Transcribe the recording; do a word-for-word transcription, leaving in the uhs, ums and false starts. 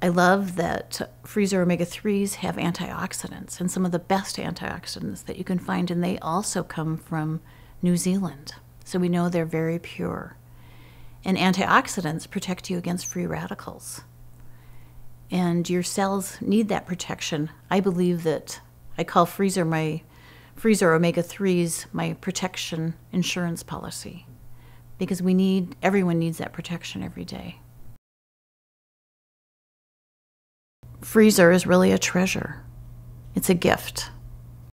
I love that freezer omega threes have antioxidants, and some of the best antioxidants that you can find, and they also come from New Zealand. So we know they're very pure. And antioxidants protect you against free radicals. And your cells need that protection. I believe that I call freezer my freezer omega threes my protection insurance policy, because we need, everyone needs that protection every day. Freezer is really a treasure. It's a gift.